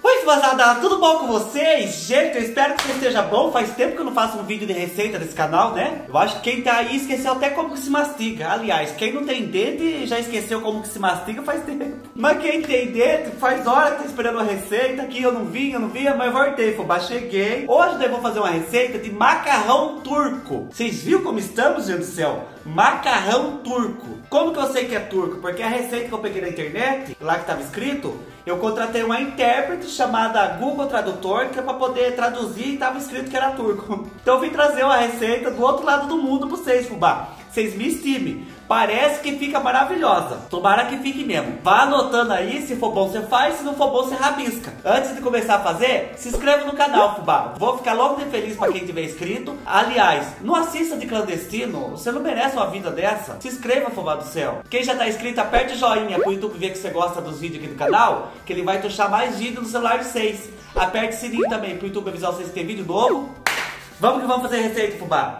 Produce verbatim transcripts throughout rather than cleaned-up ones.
Oi, fãzada, tudo bom com vocês? Gente, eu espero que esteja bom. Faz tempo que eu não faço um vídeo de receita desse canal, né? Eu acho que quem tá aí esqueceu até como que se mastiga. Aliás, quem não tem dente já esqueceu como que se mastiga faz tempo. Mas quem tem dente, faz hora que tá esperando a receita, que eu não vinha, eu não vinha, mas voltei, fubá, cheguei. Hoje eu vou fazer uma receita de macarrão turco. Vocês viram como estamos, gente do céu? Macarrão turco. Como que eu sei que é turco? Porque a receita que eu peguei na internet, lá que tava escrito, eu contratei uma intérprete chamada Google Tradutor, que é para poder traduzir e tava escrito que era turco. Então eu vim trazer uma receita do outro lado do mundo para vocês, fubá. Vocês me estimem. Parece que fica maravilhosa. Tomara que fique mesmo. Vá anotando aí, se for bom você faz, se não for bom você rabisca. Antes de começar a fazer, se inscreve no canal, fubá. Vou ficar logo de feliz para quem tiver inscrito. Aliás, não assista de clandestino. Você não merece uma vida dessa. Se inscreva, fubá do céu. Quem já tá inscrito, aperte o joinha pro YouTube ver que você gosta dos vídeos aqui do canal, que ele vai tuchar mais vídeo no celular de vocês. Aperte o sininho também pro YouTube avisar vocês que tem vídeo novo. Vamos que vamos fazer a receita, fubá.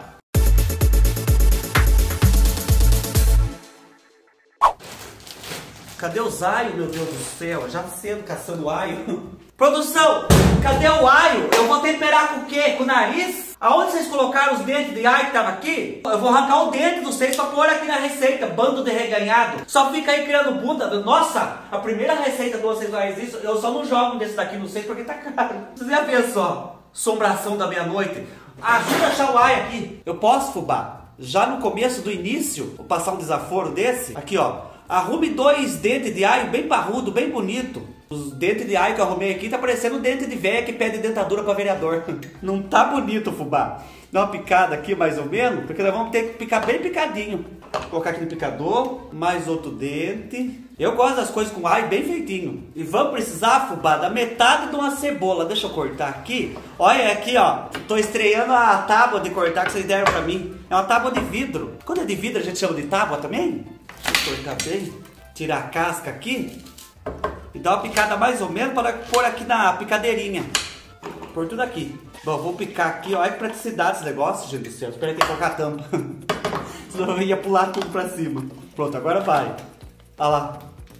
Cadê os aios, meu Deus do céu? Já cedo caçando aio. Produção, cadê o aio? Eu vou temperar com o quê? Com o nariz? Aonde vocês colocaram os dentes de aio que tava aqui? Eu vou arrancar o dente de vocês pra pôr aqui na receita. Bando de reganhado. Só fica aí criando bunda. Nossa, a primeira receita que vocês fazem isso, eu só não jogo desse daqui, não sei porque tá caro. Vocês já viram só? Sombração da meia-noite. Ajuda a achar o aio aqui. Eu posso, fubá? Já no começo do início, vou passar um desaforo desse. Aqui, ó. Arrume dois dentes de aio bem parrudo, bem bonito. Os dentes de aio que eu arrumei aqui tá parecendo dente de véia que pede dentadura pra vereador. Não tá bonito, fubá. Dá uma picada aqui mais ou menos, porque nós vamos ter que picar bem picadinho. Vou colocar aqui no picador, mais outro dente. Eu gosto das coisas com aio bem feitinho. E vamos precisar, fubá, da metade de uma cebola. Deixa eu cortar aqui. Olha aqui, ó. Tô estreando a tábua de cortar que vocês deram pra mim. É uma tábua de vidro. Quando é de vidro a gente chama de tábua também? Deixa eu cortar bem. Tirar a casca aqui. E dar uma picada mais ou menos para pôr aqui na picadeirinha. Pôr tudo aqui. Bom, vou picar aqui. Olha que praticidade esse negócio, gente do céu. Espera aí ter que colocar a tampa. Senão eu ia pular tudo pra cima. Pronto, agora vai. Olha lá.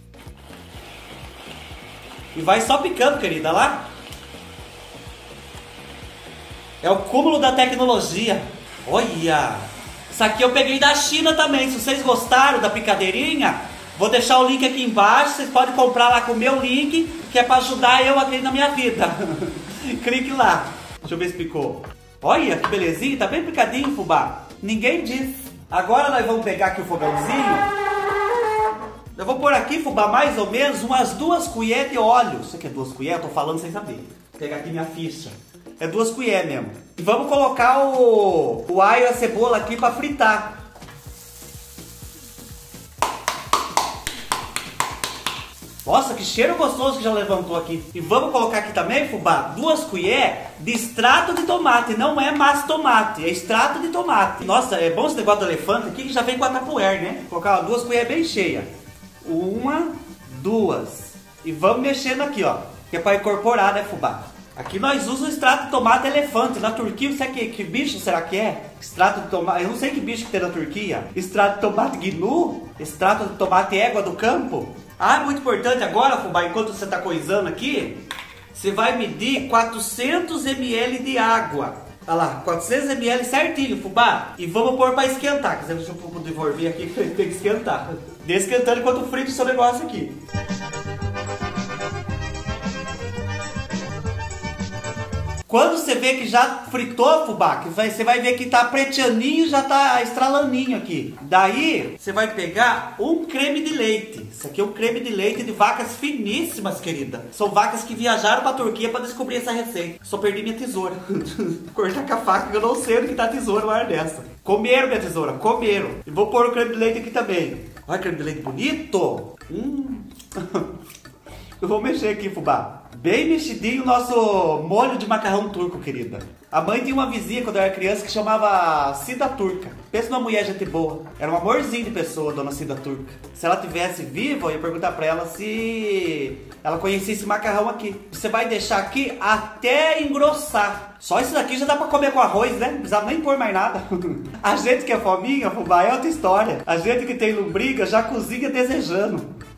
E vai só picando, querida. Olha lá. É o cúmulo da tecnologia. Olha. Isso aqui eu peguei da China também. Se vocês gostaram da picadeirinha, vou deixar o link aqui embaixo. Vocês podem comprar lá com o meu link, que é para ajudar eu aqui na minha vida. Clique lá. Deixa eu ver se picou. Olha que belezinha. Tá bem picadinho, fubá. Ninguém disse. Agora nós vamos pegar aqui o fogãozinho. Eu vou pôr aqui, fubá, mais ou menos umas duas colheres de óleo. Isso aqui é duas colheres? Eu tô falando sem saber. Vou pegar aqui minha ficha. É duas colheres mesmo. E vamos colocar o, o alho e a cebola aqui para fritar. Nossa, que cheiro gostoso que já levantou aqui. E vamos colocar aqui também, fubá, duas colheres de extrato de tomate. Não é massa de tomate, é extrato de tomate. Nossa, é bom esse negócio do elefante aqui que já vem com a tapuer, né? Vou colocar ó, duas colheres bem cheias. Uma, duas. E vamos mexendo aqui, ó. Que é para incorporar, né, fubá? Aqui nós usamos o extrato de tomate elefante. Na Turquia, você que, que bicho será que é? Extrato de tomate, eu não sei que bicho que tem na Turquia. Extrato de tomate gnu? Extrato de tomate égua do campo? Ah, muito importante agora, fubá, enquanto você está coisando aqui, você vai medir quatrocentos mililitros de água. Olha lá, quatrocentos mililitros certinho, fubá. E vamos pôr para esquentar. Quer dizer, deixa eu poder ver aqui que tem que esquentar. Deixa esquentando enquanto frito o seu negócio aqui. Quando você vê que já fritou, fubá, que vai, você vai ver que tá preteaninho, já tá estralaninho aqui. Daí, você vai pegar um creme de leite. Isso aqui é um creme de leite de vacas finíssimas, querida. São vacas que viajaram pra Turquia pra descobrir essa receita. Só perdi minha tesoura. Cortar com a faca, que eu não sei onde que tá a tesoura, uma hora dessa. Comeram minha tesoura, comeram. E vou pôr o creme de leite aqui também. Olha, creme de leite bonito. Hum. Eu vou mexer aqui, fubá. Bem mexidinho o nosso molho de macarrão turco, querida. A mãe tinha uma vizinha quando eu era criança que chamava Cida Turca. Pensa numa mulher gente boa. Era um amorzinho de pessoa, dona Cida Turca. Se ela tivesse viva, eu ia perguntar pra ela se ela conhecia esse macarrão aqui. Você vai deixar aqui até engrossar. Só isso daqui já dá pra comer com arroz, né? Não precisava nem pôr mais nada. A gente que é fominha, fubá, é outra história. A gente que tem lombriga já cozinha desejando.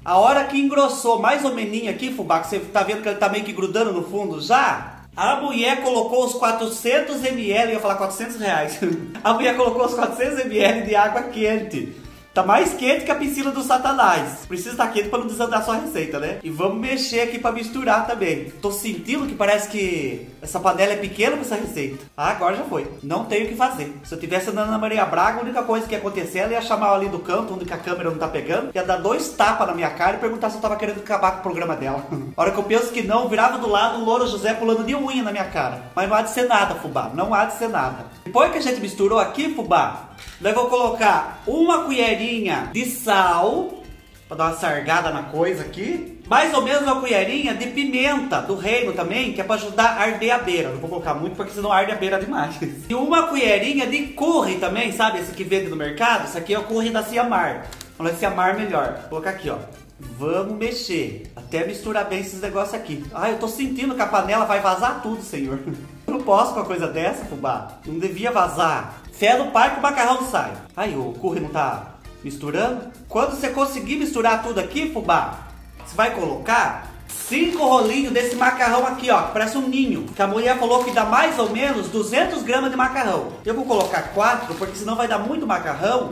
A hora que engrossou mais ou menos aqui, fubá, que você tá vendo que ele tá meio que grudando no fundo já, a mulher colocou os quatrocentos mililitros, eu ia falar quatrocentos reais, a mulher colocou os quatrocentos mililitros de água quente. Tá mais quente que a piscina do Satanás. Precisa estar quente para não desandar sua receita, né? E vamos mexer aqui para misturar também. Tô sentindo que parece que essa panela é pequena para essa receita. Ah, agora já foi. Não tenho o que fazer. Se eu tivesse andando na Maria Braga, a única coisa que ia acontecer, ela ia chamar ali do canto, onde a câmera não tá pegando, ia dar dois tapas na minha cara e perguntar se eu tava querendo acabar com o programa dela. A hora que eu penso que não, virava do lado o Louro José pulando de unha na minha cara. Mas não há de ser nada, fubá. Não há de ser nada. Depois que a gente misturou aqui, fubá, daí eu vou colocar uma colherinha de sal, para dar uma sargada na coisa aqui. Mais ou menos uma colherinha de pimenta do reino também, que é para ajudar a arder a beira. Não vou colocar muito porque senão arde a beira demais. E uma colherinha de curry também, sabe? Esse que vende no mercado. Isso aqui é o curry da Ciamar. Vamos ver se Ciamar melhor. Vou colocar aqui, ó. Vamos mexer. Até misturar bem esses negócios aqui. Ah, eu tô sentindo que a panela vai vazar tudo, senhor. Eu não posso com uma coisa dessa, fubá. Não devia vazar. Fé no pai que o macarrão sai. Aí o curry não tá misturando. Quando você conseguir misturar tudo aqui, fubá, você vai colocar cinco rolinhos desse macarrão aqui, ó, que parece um ninho. Que a mulher falou que dá mais ou menos duzentos gramas de macarrão. Eu vou colocar quatro, porque senão vai dar muito macarrão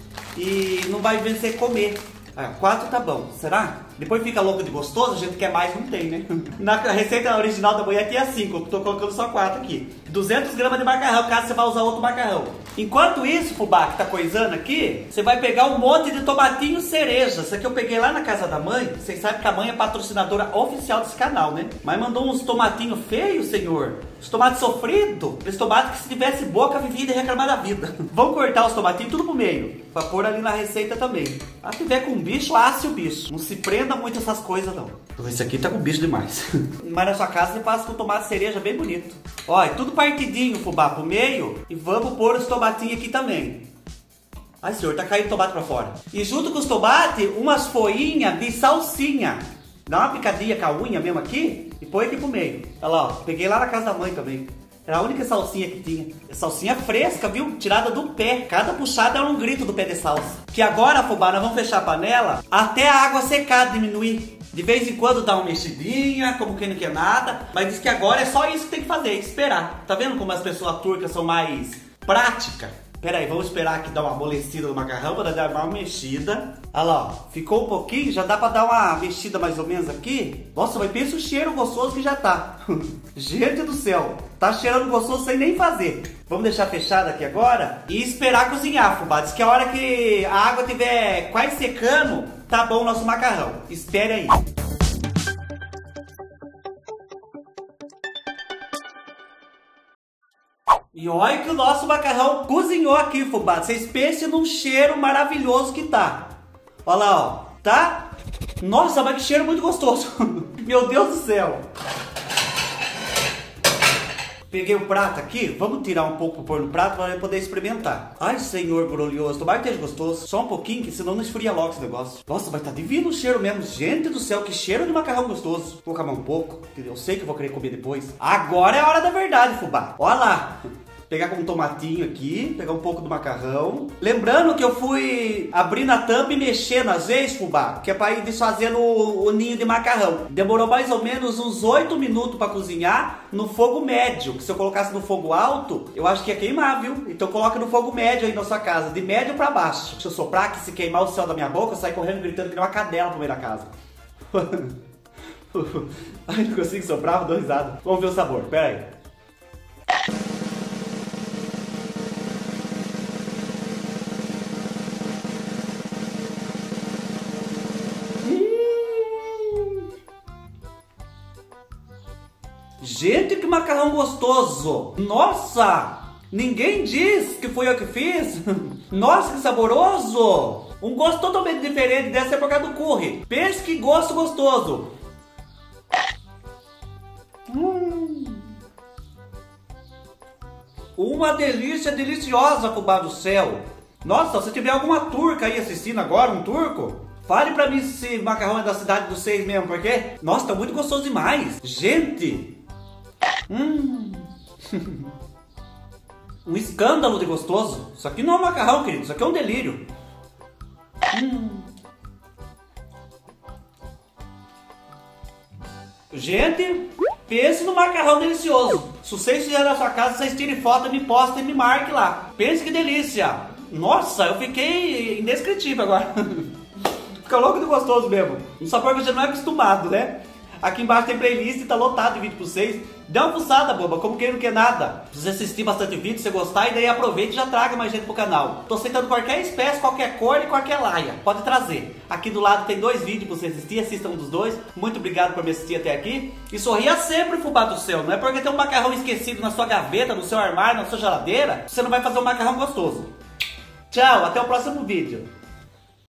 e não vai vencer comer. Ah, quatro tá bom, será? Depois fica louco de gostoso, a gente quer mais, não tem, né? Na receita original da mulher aqui é cinco, eu tô colocando só quatro aqui. duzentos gramas de macarrão, caso você vá usar outro macarrão. Enquanto isso, fubá, que tá coisando aqui, você vai pegar um monte de tomatinho cereja. Isso aqui eu peguei lá na casa da mãe. Vocês sabem que a mãe é patrocinadora oficial desse canal, né? Mas mandou uns tomatinhos feios, senhor. Os tomates sofridos. Esse tomate que se tivesse boca, vivia de reclamar da vida. Vamos cortar os tomatinhos tudo pro meio, pra pôr ali na receita também. Se tiver com bicho, asse o bicho. Não se prenda muito essas coisas, não. Esse aqui tá com bicho demais. Mas na sua casa você faz com tomate cereja bem bonito. Olha, tudo partidinho, fubá, pro meio. E vamos pôr os tomatinhos aqui também. Ai, senhor, tá caindo tomate pra fora. E junto com os tomates, umas folhinhas de salsinha. Dá uma picadinha com a unha mesmo aqui e põe aqui pro meio. Olha lá, ó. Peguei lá na casa da mãe também. Era a única salsinha que tinha. É salsinha fresca, viu? Tirada do pé. Cada puxada é um grito do pé de salsa. Que agora, fubá, nós vamos fechar a panela até a água secar, diminuir. De vez em quando dá uma mexidinha, como quem não quer nada. Mas diz que agora é só isso que tem que fazer, esperar. Tá vendo como as pessoas turcas são mais práticas? Pera aí, vamos esperar aqui dar uma amolecida no macarrão para dar uma mexida. Olha lá, ó. Ficou um pouquinho, já dá para dar uma mexida mais ou menos aqui. Nossa, mas pensa o cheiro gostoso que já tá. Gente do céu, tá cheirando gostoso sem nem fazer. Vamos deixar fechado aqui agora e esperar cozinhar, fubá. Diz que a hora que a água estiver quase secando, tá bom o nosso macarrão. Espere aí. E olha que o nosso macarrão cozinhou aqui, fubá. Vocês pensem num cheiro maravilhoso que tá. Olha lá, ó. Tá? Nossa, mas que cheiro muito gostoso. Meu Deus do céu. Peguei o prato aqui. Vamos tirar um pouco para pôr no prato para eu poder experimentar. Ai, senhor glorioso. Tomara que esteja gostoso. Só um pouquinho, que senão não esfria logo esse negócio. Nossa, mas tá divino o cheiro mesmo. Gente do céu, que cheiro de macarrão gostoso. Vou colocar mais um pouco, que eu sei que eu vou querer comer depois. Agora é a hora da verdade, fubá. Olha lá. Pegar com um tomatinho aqui, pegar um pouco do macarrão. Lembrando que eu fui abrindo a tampa e mexendo às vezes, fubá, que é para ir desfazendo o, o ninho de macarrão. Demorou mais ou menos uns oito minutos para cozinhar no fogo médio. Que se eu colocasse no fogo alto, eu acho que ia queimar, viu? Então coloca no fogo médio aí na sua casa, de médio para baixo. Deixa eu soprar, que se queimar o céu da minha boca, eu saio correndo gritando que nem uma cadela pro meio da casa. Ai, não consigo soprar, vou dar risada. Vamos ver o sabor, pera aí. Gente, que macarrão gostoso! Nossa! Ninguém diz que fui eu que fiz! Nossa, que saboroso! Um gosto totalmente diferente, deve ser por causa do curry. Pense que gosto gostoso! Hum. Uma delícia deliciosa, fubá do céu! Nossa, se tiver alguma turca aí assistindo agora, um turco, fale pra mim se macarrão é da cidade dos seis mesmo, porque... Nossa, tá muito gostoso demais! Gente! Hum. Um escândalo de gostoso. Isso aqui não é um macarrão, querido. Isso aqui é um delírio. Hum. Gente, pense no macarrão delicioso. Se vocês fizerem na sua casa, vocês tirem foto, me postem e me marquem lá. Pense que delícia. Nossa, eu fiquei indescritível agora. Fica louco de gostoso mesmo. Um sabor que você não é acostumado, né? Aqui embaixo tem playlist e tá lotado de vídeo pra vocês. Dê uma fuçada, boba, como quem não quer nada. Se você assistir bastante vídeo, se você gostar, e daí aproveite e já traga mais gente pro canal. Tô aceitando qualquer espécie, qualquer cor e qualquer laia. Pode trazer. Aqui do lado tem dois vídeos pra você assistir, assista um dos dois. Muito obrigado por me assistir até aqui. E sorria sempre, fubá do céu. Não é porque tem um macarrão esquecido na sua gaveta, no seu armário, na sua geladeira, você não vai fazer um macarrão gostoso. Tchau, até o próximo vídeo.